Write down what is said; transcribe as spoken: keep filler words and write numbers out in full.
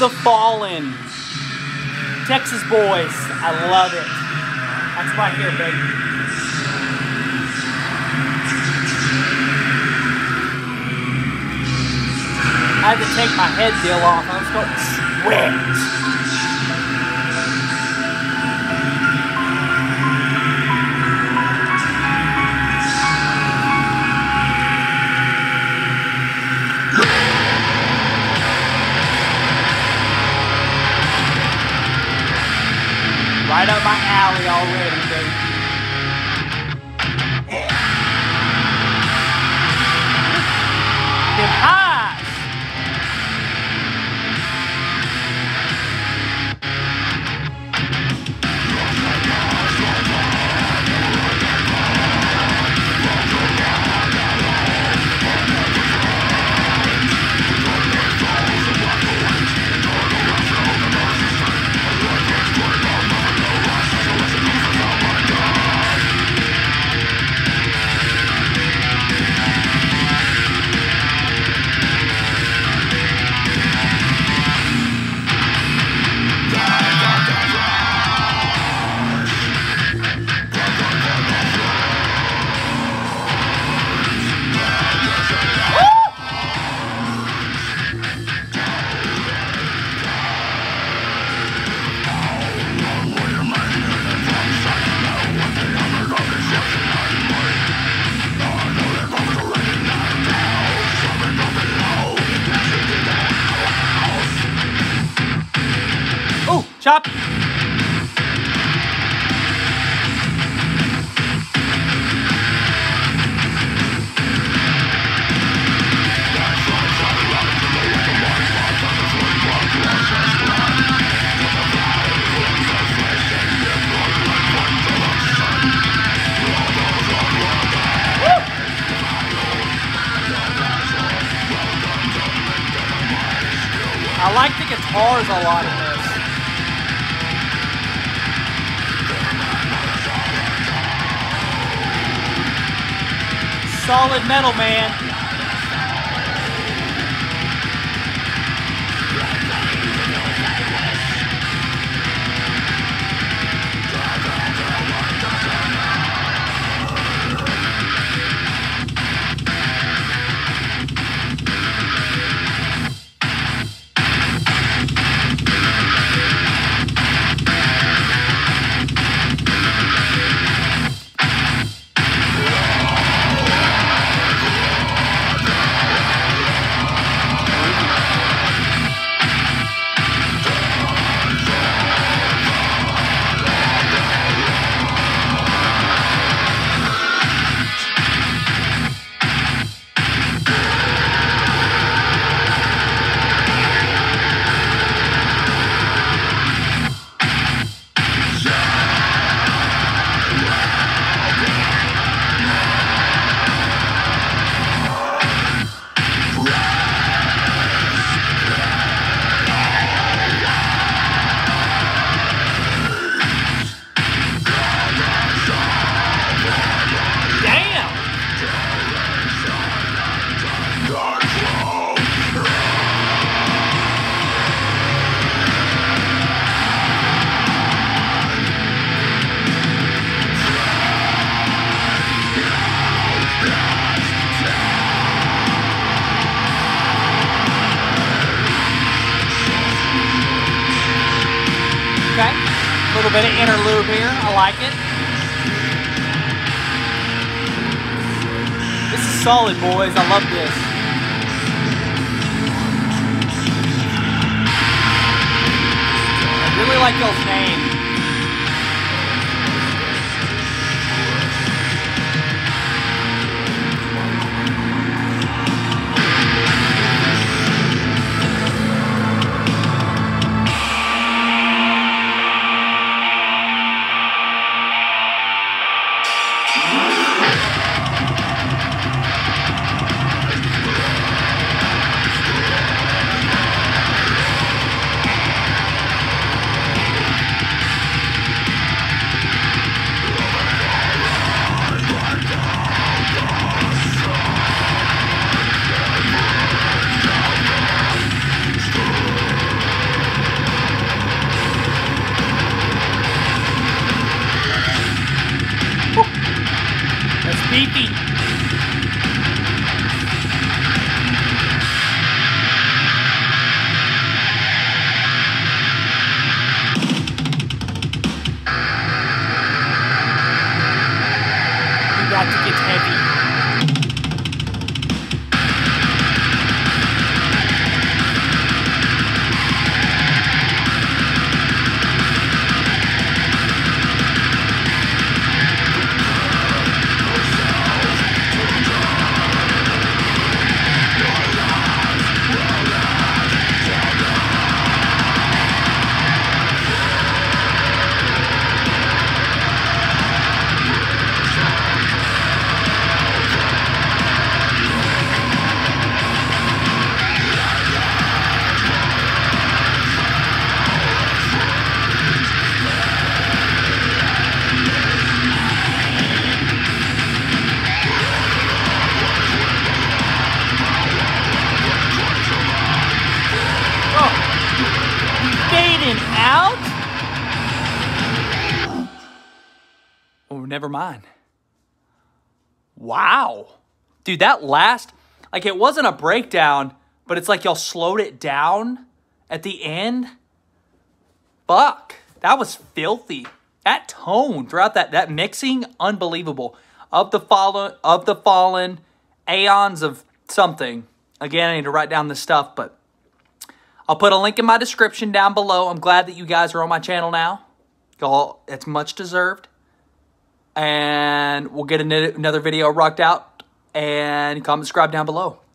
the Fallen. Texas boys. I love it. That's right here, baby. I had to take my head deal off. I was starting to sweat. Right up my alley already, baby. Them highs. Chop. I like the guitars a lot in this. Solid metal, man. A little bit of interlude here. I like it. This is solid, boys. I love this. I really like y'all's name. beefy. We got to get heavy. Out? Oh, never mind. Wow. Dude, that last, like it wasn't a breakdown, but it's like y'all slowed it down at the end. Fuck. That was filthy. That tone throughout that, that mixing, unbelievable. Of the fallen, of the fallen, Aeons of something. Again, I need to write down this stuff, but I'll put a link in my description down below. I'm glad that you guys are on my channel now. Y'all, it's much deserved. And we'll get another video rocked out. And comment, subscribe down below.